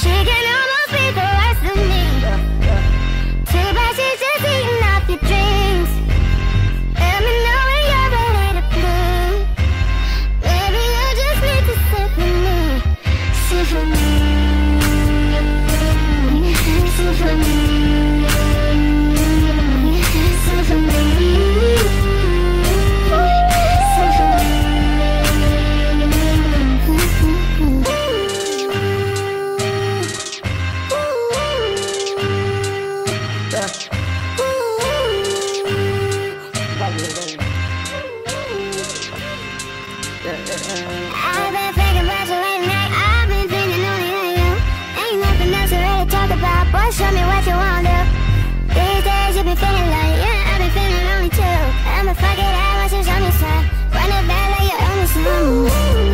She can almost be the rest of me. Too bad she's just eating up your dreams. Let me know when you're ready to blue. Maybe you just need to sit with me. Sit with me. Sit with me. Sit with me. I've been thinking about you late night. I've been thinking only of you. Ain't nothing else to really talk about. Boy, show me what you want to. These days you been feeling like, yeah, I've been feeling lonely too. I'ma fuck it out once you show me some. Run it back like you owe me some.